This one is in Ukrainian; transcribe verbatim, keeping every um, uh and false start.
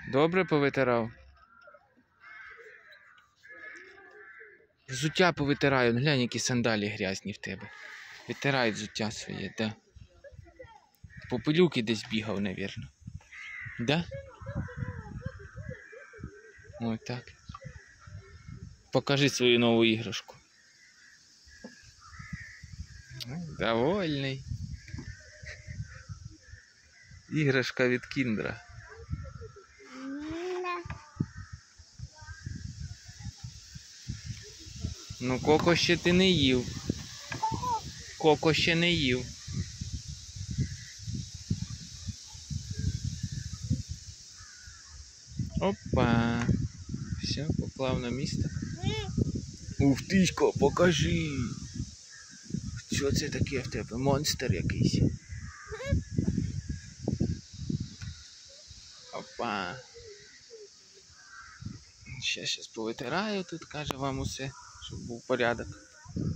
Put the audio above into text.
Добре повитирав? Взуття повитираю. Глянь, які сандалі грязні в тебе. Витирай взуття своє, да. Попелюки десь бігав, навірно. Да? Ой, так. Покажи свою нову іграшку. Довольний. Іграшка від Кіндера. Ну, Коко ще ти не їв. Коко ще не їв. Опа. Все, поклав на місце. Ух тишко, покажи. Що це таке в тебе? Монстр якийсь. Опа. Ще щас повитираю тут, каже вам усе, щоб був порядок.